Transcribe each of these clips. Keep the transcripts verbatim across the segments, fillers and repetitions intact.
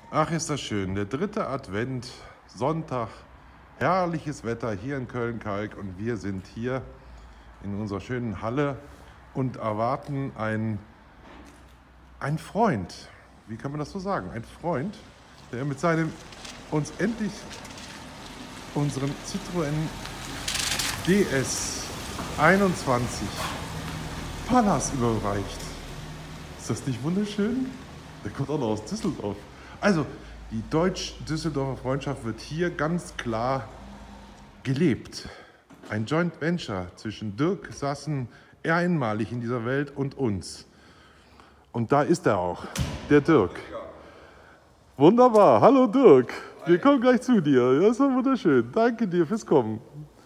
Ach, ist das schön. Der dritte Advent, Sonntag, herrliches Wetter hier in Köln-Kalk und wir sind hier in unserer schönen Halle und erwarten einen, einen Freund. Wie kann man das so sagen? Ein Freund, der mit seinem uns endlich unseren Citroën D S einundzwanzig Pallas überreicht. Ist das nicht wunderschön? Der kommt auch noch aus Düsseldorf. Also, die Deutsch-Düsseldorfer Freundschaft wird hier ganz klar gelebt. Ein Joint Venture zwischen Dirk Sassen, einmalig in dieser Welt, und uns. Und da ist er auch, der Dirk. Wunderbar. Hallo Dirk. Wir kommen gleich zu dir. Das ist wunderschön. Danke dir fürs Kommen.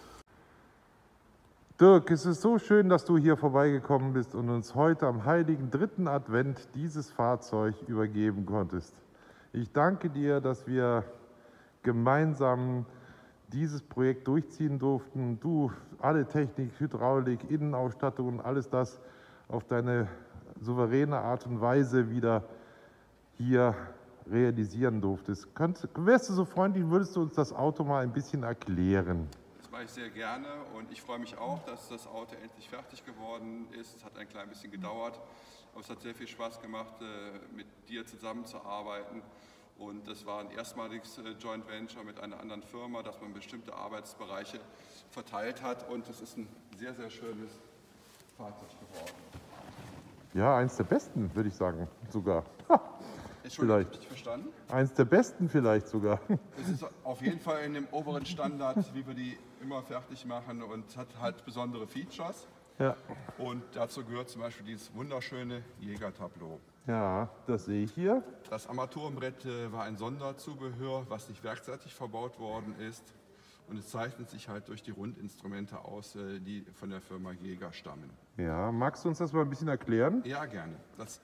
Dirk, es ist so schön, dass du hier vorbeigekommen bist und uns heute am heiligen dritten Advent dieses Fahrzeug übergeben konntest. Ich danke dir, dass wir gemeinsam dieses Projekt durchziehen durften. Du alle Technik, Hydraulik, Innenausstattung und alles das auf deine souveräne Art und Weise wieder hier realisieren durftest. Könnt, wärst du so freundlich, würdest du uns das Auto mal ein bisschen erklären? Das mache ich sehr gerne und ich freue mich auch, dass das Auto endlich fertig geworden ist. Es hat ein klein bisschen gedauert, aber es hat sehr viel Spaß gemacht, mit dir zusammenzuarbeiten. Und das war ein erstmaliges Joint Venture mit einer anderen Firma, dass man bestimmte Arbeitsbereiche verteilt hat. Und es ist ein sehr, sehr schönes Fahrzeug geworden. Ja, eins der besten, würde ich sagen, sogar. Entschuldigung, habe ich dich verstanden? Eins der besten vielleicht sogar. Es ist auf jeden Fall in dem oberen Standard, wie wir die immer fertig machen, und hat halt besondere Features. Ja. Und dazu gehört zum Beispiel dieses wunderschöne Jägertableau. Ja, das sehe ich hier. Das Armaturenbrett äh, war ein Sonderzubehör, was nicht werkseitig verbaut worden ist. Und es zeichnet sich halt durch die Rundinstrumente aus, äh, die von der Firma Jäger stammen. Ja, magst du uns das mal ein bisschen erklären? Ja, gerne. Das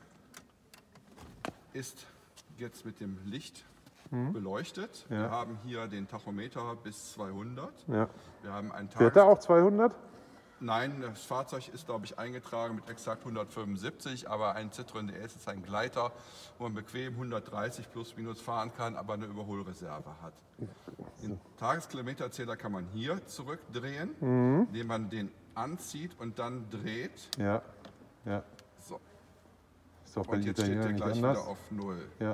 ist jetzt mit dem Licht hm. beleuchtet. Ja. Wir haben hier den Tachometer bis zweihundert. Ja. Wir haben einen Fährt er auch zweihundert? Nein, das Fahrzeug ist, glaube ich, eingetragen mit exakt hundertfünfundsiebzig, aber ein Citroën D S ist ein Gleiter, wo man bequem hundertdreißig plus minus fahren kann, aber eine Überholreserve hat. Den Tageskilometerzähler kann man hier zurückdrehen, mhm. indem man den anzieht und dann dreht. Ja, ja. So. Ist doch und jetzt steht der gleich anders. wieder auf null. Ja.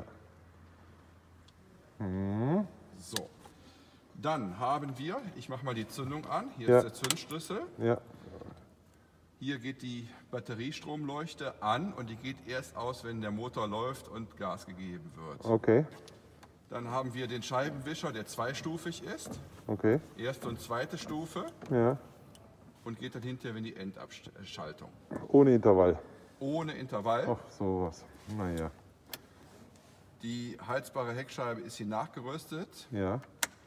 Mhm. So. Dann haben wir, ich mache mal die Zündung an, hier Ja. ist der Zündschlüssel. Ja. Hier geht die Batteriestromleuchte an und die geht erst aus, wenn der Motor läuft und Gas gegeben wird. Okay. Dann haben wir den Scheibenwischer, der zweistufig ist. Okay. Erste und zweite Stufe. Ja. Und geht dann hinterher in die Endabschaltung. Ohne Intervall. Ohne Intervall. Ach, sowas. Naja. Die heizbare Heckscheibe ist hier nachgerüstet. Ja.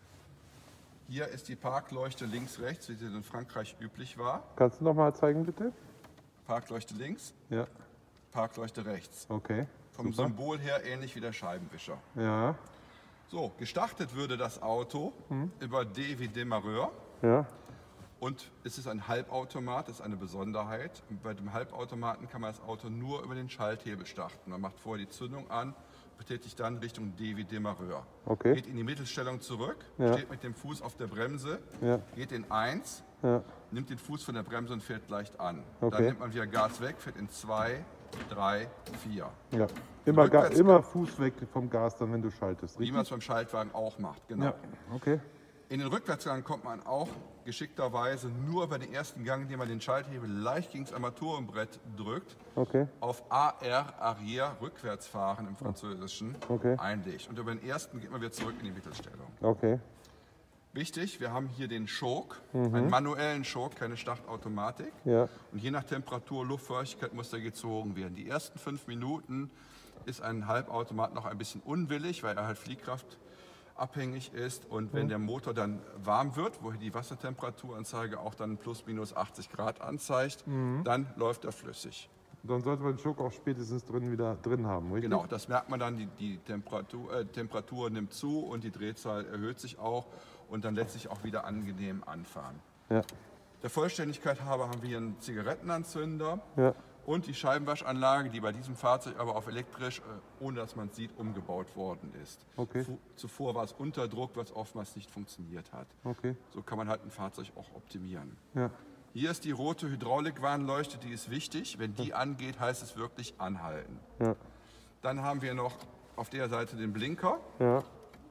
Hier ist die Parkleuchte links-rechts, wie sie in Frankreich üblich war. Kannst du noch mal zeigen, bitte? Parkleuchte links, Ja. Parkleuchte rechts. Okay. Vom Super. Symbol her ähnlich wie der Scheibenwischer. Ja. So, gestartet würde das Auto hm. über D wie Demarreur. Ja. Und es ist ein Halbautomat, das ist eine Besonderheit. Und bei dem Halbautomaten kann man das Auto nur über den Schalthebel starten. Man macht vorher die Zündung an, betätigt dann Richtung D wie Demarreur. Okay. Geht in die Mittelstellung zurück, Ja. steht mit dem Fuß auf der Bremse, Ja. geht in eins, Ja. nimmt den Fuß von der Bremse und fährt leicht an. Okay. Dann nimmt man wieder Gas weg, fährt in zwei, drei, vier. Ja. Immer, Ga Rückwärts- immer Fuß weg vom Gas, dann wenn du schaltest. Wie man es beim Schaltwagen auch macht, genau. Ja. Okay. In den Rückwärtsgang kommt man auch geschickterweise nur über den ersten Gang, indem man den Schalthebel leicht gegen das Armaturenbrett drückt, Okay. auf A R, Arrière, Rückwärtsfahren im Französischen, Okay. einlegt. Und über den ersten geht man wieder zurück in die Mittelstellung. Okay. Wichtig, wir haben hier den Schok, einen manuellen Schok, keine Startautomatik. Ja. Und je nach Temperatur, Luftfeuchtigkeit muss der gezogen werden. Die ersten fünf Minuten ist ein Halbautomat noch ein bisschen unwillig, weil er halt Fliehkraft abhängig ist, und wenn der Motor dann warm wird, wo die Wassertemperaturanzeige auch dann plus minus achtzig Grad anzeigt, mhm. dann läuft er flüssig. Dann sollte man den Schock auch spätestens drin wieder drin haben, richtig? Genau, das merkt man dann, die, die Temperatur, äh, Temperatur nimmt zu und die Drehzahl erhöht sich auch und dann lässt sich auch wieder angenehm anfahren. Ja. Der Vollständigkeit halber haben wir hier einen Zigarettenanzünder. Ja. Und die Scheibenwaschanlage, die bei diesem Fahrzeug aber auf elektrisch, ohne dass man es sieht, umgebaut worden ist. Okay. Zuvor war es Unterdruck, was oftmals nicht funktioniert hat. Okay. So kann man halt ein Fahrzeug auch optimieren. Ja. Hier ist die rote Hydraulikwarnleuchte, die ist wichtig. Wenn die angeht, heißt es wirklich anhalten. Ja. Dann haben wir noch auf der Seite den Blinker. Ja.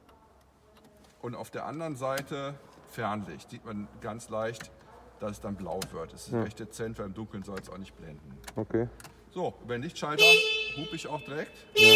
Und auf der anderen Seite Fernlicht. Sieht man ganz leicht, dass es dann blau wird. Das ist Ja. recht dezent, weil im Dunkeln soll es auch nicht blenden. Okay. So, über den Lichtschalter hupe ich auch direkt. Ja.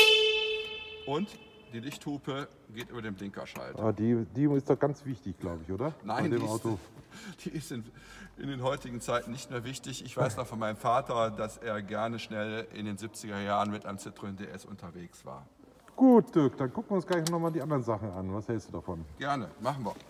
Und die Lichthupe geht über den Blinkerschalter. Ah, die, die ist doch ganz wichtig, glaube ich, oder? Nein, Bei dem die ist, Auto. die ist in, in den heutigen Zeiten nicht mehr wichtig. Ich weiß noch von meinem Vater, dass er gerne schnell in den siebziger Jahren mit einem Citroën D S unterwegs war. Gut, Dirk, dann gucken wir uns gleich nochmal die anderen Sachen an. Was hältst du davon? Gerne, machen wir.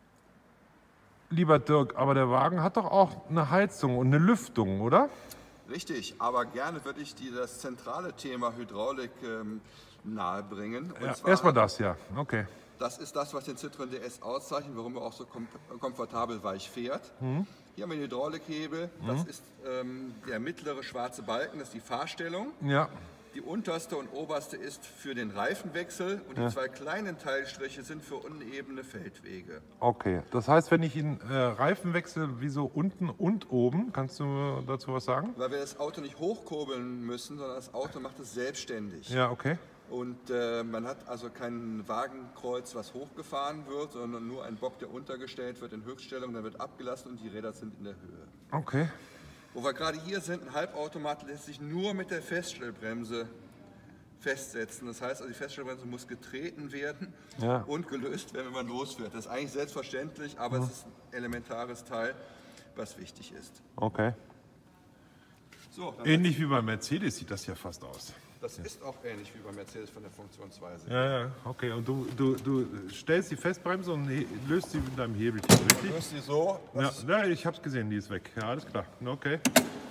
Lieber Dirk, aber der Wagen hat doch auch eine Heizung und eine Lüftung, oder? Richtig, aber gerne würde ich dir das zentrale Thema Hydraulik ähm, nahebringen. Und Ja, zwar, erstmal das, ja. Okay. das ist das, was den Citroën D S auszeichnet, warum er auch so kom komfortabel weich fährt. Mhm. Hier haben wir den Hydraulikhebel, das ist ähm, der mittlere schwarze Balken, das ist die Fahrstellung. Ja. Die unterste und oberste ist für den Reifenwechsel und die Ja. zwei kleinen Teilstriche sind für unebene Feldwege. Okay. Das heißt, wenn ich ihn äh, Reifen wechsle, wieso unten und oben? Kannst du dazu was sagen? Weil wir das Auto nicht hochkurbeln müssen, sondern das Auto macht es selbstständig. Ja, okay. Und äh, man hat also kein Wagenkreuz, was hochgefahren wird, sondern nur ein Bock, der untergestellt wird in Höchststellung, dann wird abgelassen und die Räder sind in der Höhe. Okay. Wo wir gerade hier sind, ein Halbautomat lässt sich nur mit der Feststellbremse festsetzen. Das heißt, also die Feststellbremse muss getreten werden Ja. und gelöst werden, wenn man losfährt. Das ist eigentlich selbstverständlich, aber Mhm. es ist ein elementares Teil, was wichtig ist. Okay. So, dann Ähnlich wie bei Mercedes sieht das ja fast aus. das ist auch ähnlich wie bei Mercedes von der Funktionsweise. Ja, ja, okay. Und du, du, du stellst die Festbremse und he- löst sie mit deinem Hebelchen, richtig? Löst die so. Ja, Das- ja, ich hab's gesehen, die ist weg. Ja, alles klar. Okay.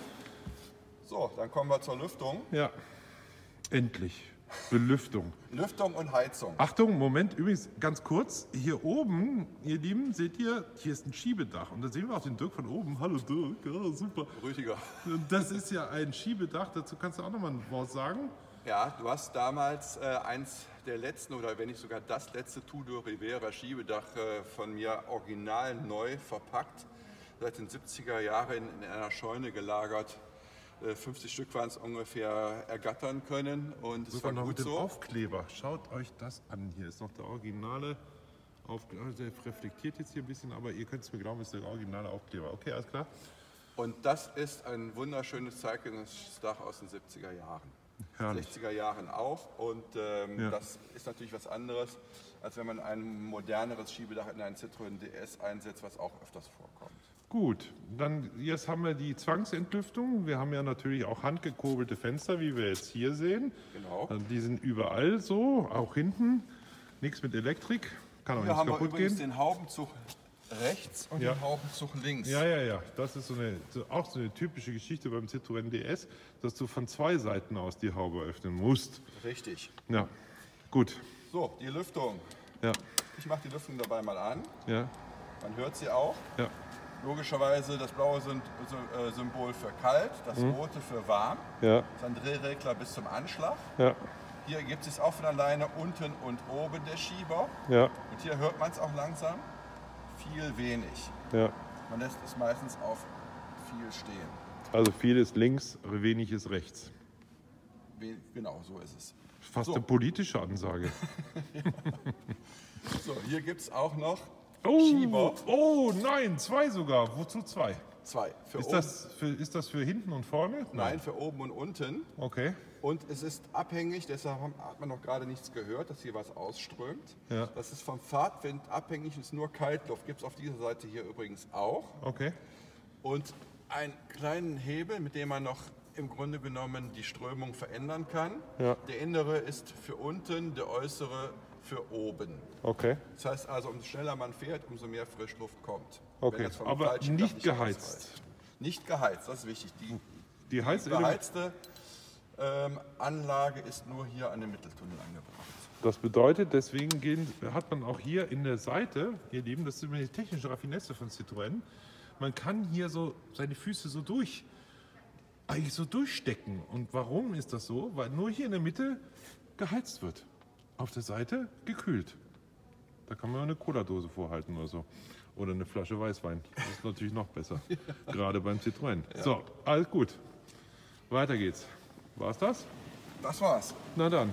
So, dann kommen wir zur Lüftung. Ja. Endlich. Belüftung. Lüftung und Heizung. Achtung, Moment, übrigens ganz kurz. Hier oben, ihr Lieben, seht ihr, hier ist ein Schiebedach. Und da sehen wir auch den Dirk von oben. Hallo Dirk, ja, super. Rüdiger. Und das ist ja ein Schiebedach. Dazu kannst du auch nochmal ein Wort sagen. Ja, du hast damals äh, eins der letzten oder wenn nicht sogar das letzte Tudor Rivera Schiebedach äh, von mir original neu verpackt. Seit den siebziger Jahren in, in einer Scheune gelagert. Äh, fünfzig Stück waren es ungefähr ergattern können und es Sogar war noch gut mit dem so. Aufkleber. Schaut euch das an. Hier ist noch der originale Aufkleber. Der reflektiert jetzt hier ein bisschen, aber ihr könnt es mir glauben, ist der originale Aufkleber. Okay, alles klar. Und das ist ein wunderschönes zeitgenössisches Dach aus den siebziger Jahren. Herrlich. sechziger Jahren auch und ähm, Ja. das ist natürlich was anderes, als wenn man ein moderneres Schiebedach in einen Citroën D S einsetzt, was auch öfters vorkommt. Gut, dann jetzt haben wir die Zwangsentlüftung. Wir haben ja natürlich auch handgekurbelte Fenster, wie wir jetzt hier sehen. Genau. Also die sind überall so, auch hinten. Nichts mit Elektrik, kann auch Hier nichts haben wir kaputt übrigens gehen. den Haubenzug rechts und Ja. den Haubenzug links. Ja, ja, ja. Das ist so eine, so, auch so eine typische Geschichte beim Citroën D S, dass du von zwei Seiten aus die Haube öffnen musst. Richtig. Ja, gut. So, die Lüftung. Ja, Ich mache die Lüftung dabei mal an. ja, Man hört sie auch. ja. Logischerweise das blaue Sym- Sy- äh, Symbol für kalt, das Mhm. rote für warm. Ja, Das ist ein Drehregler bis zum Anschlag. ja, Hier gibt es auch von alleine unten und oben der Schieber. ja, Und hier hört man es auch langsam. Viel wenig. ja. Man lässt es meistens auf viel stehen. Also viel ist links, wenig ist rechts. We genau, so ist es. Fast So. eine politische Ansage. So, hier gibt es auch noch Oh, Schieber. oh nein, zwei sogar. Wozu zwei? Zwei. Für Ist oben, das, für, ist das für hinten und vorne? Nein, für oben und unten. Okay. Und es ist abhängig, deshalb haben- hat man noch gerade nichts gehört, dass hier was ausströmt. Ja. Das ist vom Fahrtwind abhängig, ist nur Kaltluft. Gibt es auf dieser Seite hier übrigens auch. Okay. Und einen kleinen Hebel, mit dem man noch im Grunde genommen die Strömung verändern kann. Ja. Der innere ist für unten, der äußere für oben. Okay. Das heißt also, umso schneller man fährt, umso mehr Frischluft kommt. Okay, Wenn das vom aber falschen nicht Dach geheizt. ausreicht. Nicht geheizt, das ist wichtig. Die Die Heizelement, beheizte ähm, Anlage ist nur hier an dem Mitteltunnel angebracht. das bedeutet, deswegen gehen, hat man auch hier in der Seite, ihr Lieben, das ist immer die technische Raffinesse von Citroën, man kann hier so seine Füße so durch eigentlich so durchstecken. Und warum ist das so? Weil nur hier in der Mitte geheizt wird. Auf der Seite gekühlt. Da kann man eine Cola-Dose vorhalten oder so. Oder eine Flasche Weißwein. Das ist natürlich noch besser. Gerade beim Citroën. Ja. So, alles gut. Weiter geht's. War's das? Das war's. Na dann.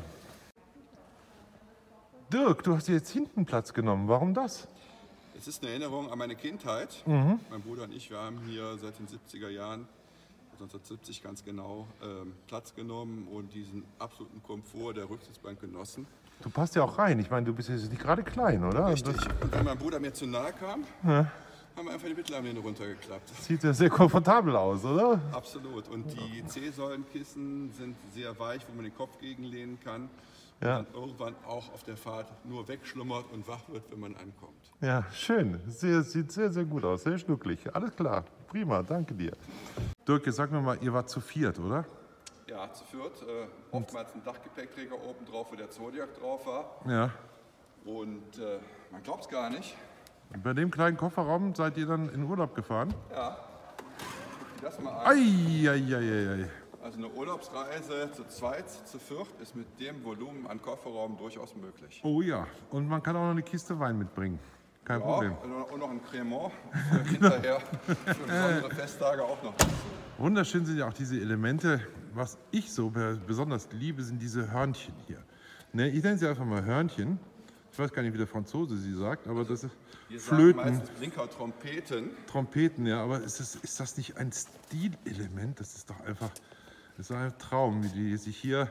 Dirk, du hast dir jetzt hinten Platz genommen. Warum das? Es ist eine Erinnerung an meine Kindheit. Mhm. Mein Bruder und ich, wir haben hier seit den siebziger Jahren, neunzehnhundertsiebzig ganz genau, ähm, Platz genommen und diesen absoluten Komfort der Rücksitzbank genossen. Du passt ja auch rein. Ich meine, du bist jetzt nicht gerade klein, oder? Richtig. Das Und wenn mein Bruder mir zu nahe kam, ja. haben wir einfach die Mittelarmlehne runtergeklappt. Sieht ja sehr komfortabel aus, oder? Absolut. Und die C-Säulenkissen sind sehr weich, wo man den Kopf gegenlehnen kann. Ja. Und dann irgendwann auch auf der Fahrt nur wegschlummert und wach wird, wenn man ankommt. Ja, schön. Sehr, sieht sehr, sehr gut aus. Sehr schnucklig. Alles klar. Prima. Danke dir. Dirk, jetzt sag mir mal, ihr wart zu viert, oder? Ja, zu viert. Äh, oftmals ein Dachgepäckträger oben drauf, wo der Zodiac drauf war. Ja. Und äh, man glaubt es gar nicht. Bei dem kleinen Kofferraum seid ihr dann in Urlaub gefahren? Ja. Guck dir das mal an. Ei, ei, ei, ei. Also eine Urlaubsreise zu zweit, zu viert ist mit dem Volumen an Kofferraum durchaus möglich. Oh ja. Und man kann auch noch eine Kiste Wein mitbringen. Kein Ja, Problem. und noch ein Cremant für hinterher, für besondere Festtage auch noch. Wunderschön sind ja auch diese Elemente. Was ich so besonders liebe, sind diese Hörnchen hier. Ne, ich nenne sie einfach mal Hörnchen. Ich weiß gar nicht, wie der Franzose sie sagt, aber das ist Wir Flöten. sagen meistens Blinker, Trompeten. Trompeten, ja, aber ist das, ist das nicht ein Stilelement? Das ist doch einfach, das ist ein Traum, wie die sich hier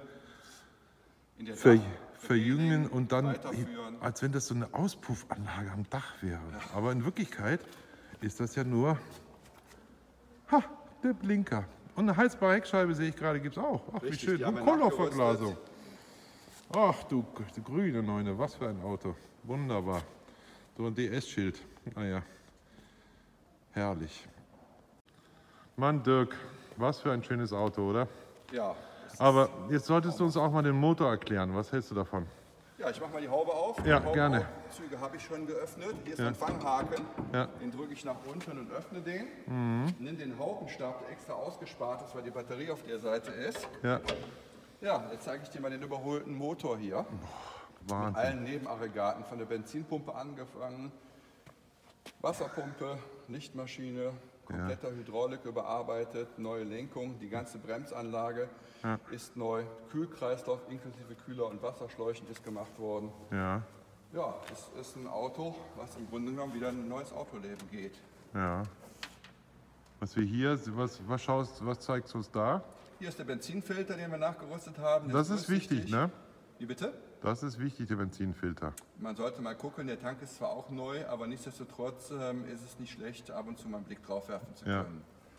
In der ver, Dach- verjüngen und dann, weiterführen. als wenn das so eine Auspuffanlage am Dach wäre. Aber in Wirklichkeit ist das ja nur, ha, der Blinker. Und eine heizbare Heckscheibe sehe ich gerade, gibt es auch. Ach, Richtig, wie schön. die haben Und wir Kohleverglasung. Ach du, du grüne Neune, was für ein Auto. Wunderbar. So ein D S-Schild. Naja, herrlich. Mann, Dirk, was für ein schönes Auto, oder? Ja, das Aber jetzt solltest du uns auch mal den Motor erklären. Was hältst du davon? Ja, ich mache mal die Haube auf. Ja, die gerne. Haubenzüge habe ich schon geöffnet. Hier ist Ja. ein Fanghaken. Ja. Den drücke ich nach unten und öffne den. Nimm den Haubenstab, der extra ausgespart ist, weil die Batterie auf der Seite ist. Ja, Ja, jetzt zeige ich dir mal den überholten Motor hier. Mit Wahnsinn. allen Nebenaggregaten, von der Benzinpumpe angefangen, Wasserpumpe, Lichtmaschine, kompletter Hydraulik überarbeitet, neue Lenkung, die ganze Bremsanlage Ja. ist neu, Kühlkreislauf inklusive Kühler und Wasserschläuchen ist gemacht worden. Ja, Ja, es ist ein Auto, was im Grunde genommen wieder ein neues Autoleben geht. ja. Was wir hier, was, was, schaust, was zeigst du uns da? Hier ist der Benzinfilter, den wir nachgerüstet haben. Der Das ist wichtig, durchsichtig. ne? Wie bitte? Das ist wichtig, der Benzinfilter. Man sollte mal gucken, der Tank ist zwar auch neu, aber nichtsdestotrotz ähm, ist es nicht schlecht, ab und zu mal einen Blick drauf werfen zu Ja. können.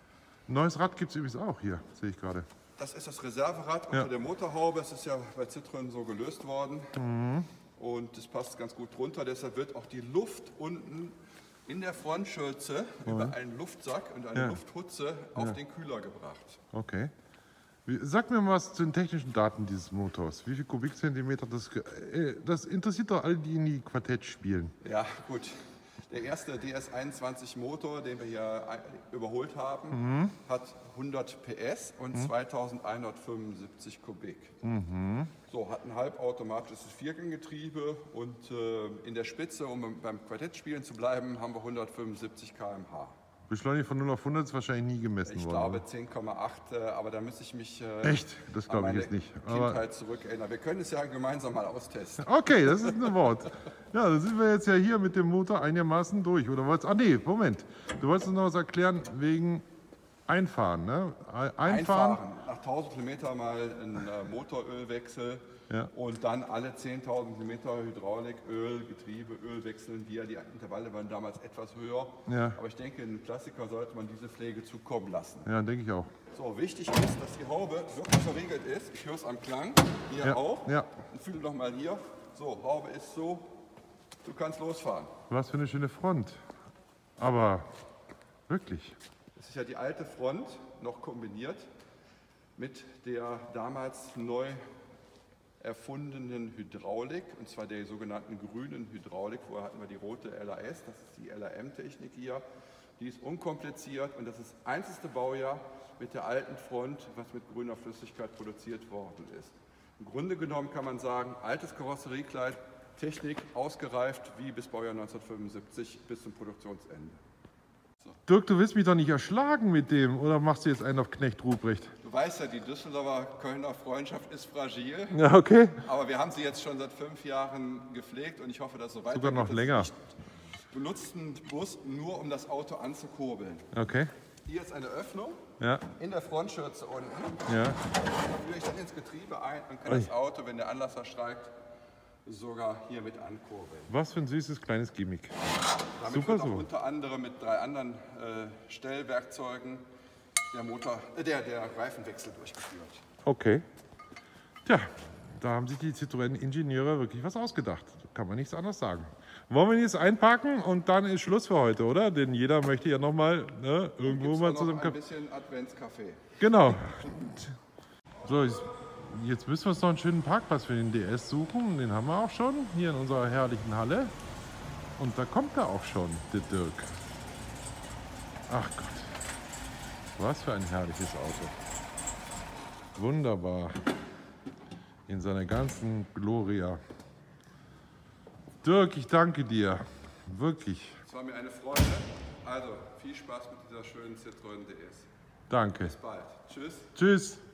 Neues Rad gibt es übrigens auch hier, sehe ich gerade. Das ist das Reserverad unter Ja. der Motorhaube. Es ist ja bei Citroën so gelöst worden. Mhm. Und es passt ganz gut drunter. Deshalb wird auch die Luft unten in der Frontschürze über einen Luftsack und eine Ja. Lufthutze auf den Kühler gebracht. Okay. Wie- Sag mir mal was zu den technischen Daten dieses Motors. Wie viel Kubikzentimeter das... ge- äh, Das interessiert doch alle, die in die Quartett spielen. Ja, gut. Der erste D S einundzwanzig Motor, den wir hier ein- überholt haben, Mhm. hat hundert P S und zweitausendeinhundertfünfundsiebzig Kubik. Mhm. So, hat ein halbautomatisches Vierganggetriebe und äh, in der Spitze, um beim Quartettspielen zu bleiben, haben wir hundertfünfundsiebzig Kilometer pro Stunde. Beschleunigung von null auf hundert ist wahrscheinlich nie gemessen Ich worden. glaube zehn Komma acht, äh, aber da müsste ich mich äh, Echt? Das an glaube ich meine jetzt nicht. Aber Kindheit zurückerinnern. Wir können es ja gemeinsam mal austesten. okay, das ist ein Wort. Ja, dann sind wir jetzt ja hier mit dem Motor einigermaßen durch. Oder wolltest, ah nee, Moment. Du wolltest uns noch was erklären wegen Einfahren, ne? Einfahren. Einfahren, nach tausend Kilometern mal ein äh, Motorölwechsel Ja. und dann alle zehntausend Kilometer Hydraulik, Öl, Getriebe, Öl wechseln wir. Die Intervalle waren damals etwas höher, Ja. aber ich denke, einem Klassiker sollte man diese Pflege zukommen lassen. Ja, denke ich auch. So, wichtig ist, dass die Haube wirklich verriegelt ist. Ich höre es am Klang, hier Ja, auch. ja. Und fühle noch mal hier. So, Haube ist so, du kannst losfahren. Was für eine schöne Front. Aber wirklich. Das ist ja die alte Front, noch kombiniert mit der damals neu erfundenen Hydraulik, und zwar der sogenannten grünen Hydraulik. Vorher hatten wir die rote L A S, das ist die L A M-Technik hier. Die ist unkompliziert und das ist das einzige Baujahr mit der alten Front, was mit grüner Flüssigkeit produziert worden ist. Im Grunde genommen kann man sagen, altes Karosseriekleid, Technik ausgereift wie bis Baujahr neunzehnhundertfünfundsiebzig bis zum Produktionsende. So. Dirk, du willst mich doch nicht erschlagen mit dem, oder machst du jetzt einen auf Knecht Ruprecht? Du weißt ja, die Düsseldorfer-Kölner Freundschaft ist fragil. Ja, okay. Aber wir haben sie jetzt schon seit fünf Jahren gepflegt und ich hoffe, dass so weitergeht. Sogar noch länger. Wir benutzen den Bus nur, um das Auto anzukurbeln. Okay. Hier ist eine Öffnung Ja. in der Frontschürze unten. Ja. Da führe ich dann ins Getriebe ein und kann Ui. das Auto, wenn der Anlasser steigt, sogar hier mit ankurbeln. Was für ein süßes kleines Gimmick. Damit Super wird auch so. unter anderem mit drei anderen äh, Stellwerkzeugen der, Motor, äh, der, der Reifenwechsel durchgeführt. Okay. Tja, da haben sich die Citroën-Ingenieure wirklich was ausgedacht. Kann man nichts anderes sagen. Wollen wir ihn jetzt einpacken und dann ist Schluss für heute, oder? Denn jeder möchte ja nochmal ne, irgendwo Gibt's mal noch zusammen. ein bisschen Adventskaffee. Genau. So, jetzt- jetzt müssen wir uns noch einen schönen Parkplatz für den D S suchen. Den haben wir auch schon hier in unserer herrlichen Halle. Und da kommt er auch schon, der Dirk. Ach Gott. Was für ein herrliches Auto. Wunderbar. In seiner ganzen Gloria. Dirk, ich danke dir. Wirklich. Es war mir eine Freude. Also viel Spaß mit dieser schönen Citroën D S. Danke. Bis bald. Tschüss. Tschüss.